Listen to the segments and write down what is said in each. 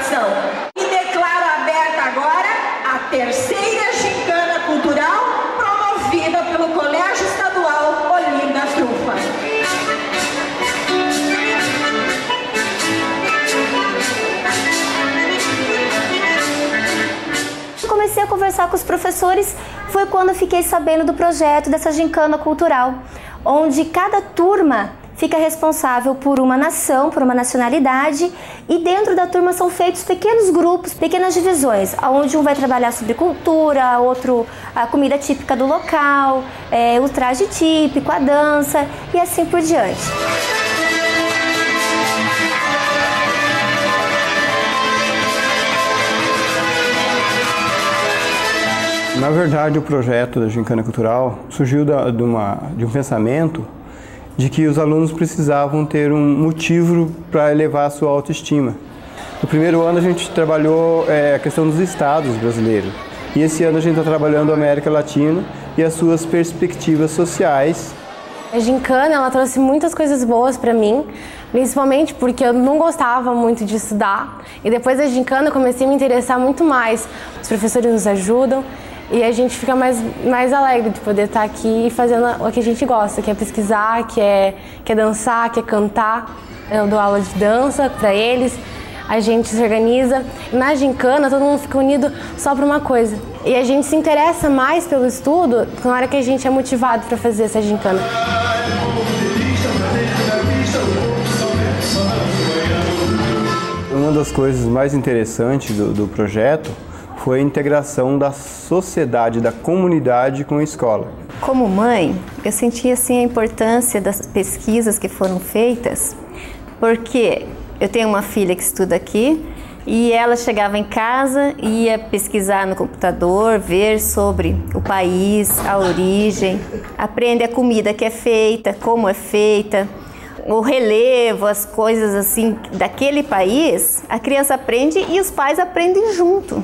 educação. E declaro aberta agora a terceira gincana cultural promovida pelo Colégio Estadual Olinda Trufa. Comecei a conversar com os professores, foi quando eu fiquei sabendo do projeto dessa gincana cultural, onde cada turma fica responsável por uma nação, por uma nacionalidade, e dentro da turma são feitos pequenos grupos, pequenas divisões, onde um vai trabalhar sobre cultura, outro a comida típica do local, o traje típico, a dança e assim por diante. Na verdade, o projeto da Gincana Cultural surgiu de um pensamento de que os alunos precisavam ter um motivo para elevar a sua autoestima. No primeiro ano a gente trabalhou a questão dos estados brasileiros e esse ano a gente está trabalhando a América Latina e as suas perspectivas sociais. A gincana, ela trouxe muitas coisas boas para mim, principalmente porque eu não gostava muito de estudar e depois da gincana eu comecei a me interessar muito mais. Os professores nos ajudam e a gente fica mais alegre de poder estar aqui fazendo o que a gente gosta, que é pesquisar, que é dançar, que é cantar. Eu dou aula de dança para eles, a gente se organiza. Na gincana, todo mundo fica unido só para uma coisa. E a gente se interessa mais pelo estudo na hora que a gente é motivado para fazer essa gincana. Uma das coisas mais interessantes do projeto foi a integração da sociedade, da comunidade com a escola. Como mãe, eu senti assim a importância das pesquisas que foram feitas, porque eu tenho uma filha que estuda aqui e ela chegava em casa e ia pesquisar no computador, ver sobre o país, a origem, aprende a comida que é feita, como é feita, o relevo, as coisas assim daquele país, a criança aprende e os pais aprendem junto.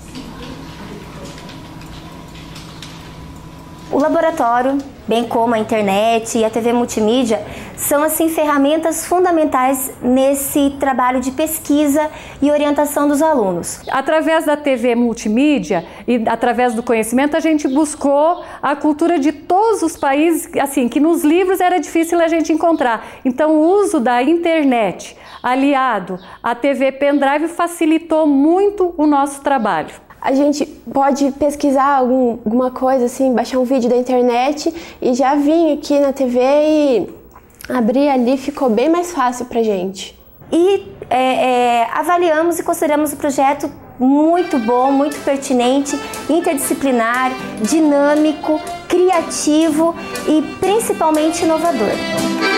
O laboratório, bem como a internet e a TV multimídia, são assim ferramentas fundamentais nesse trabalho de pesquisa e orientação dos alunos. Através da TV multimídia e através do conhecimento, a gente buscou a cultura de todos os países, assim, que nos livros era difícil a gente encontrar. Então, o uso da internet aliado à TV pendrive facilitou muito o nosso trabalho. A gente pode pesquisar alguma coisa, assim, baixar um vídeo da internet e já vir aqui na TV e abrir ali, ficou bem mais fácil pra gente. E avaliamos e consideramos o projeto muito bom, muito pertinente, interdisciplinar, dinâmico, criativo e principalmente inovador.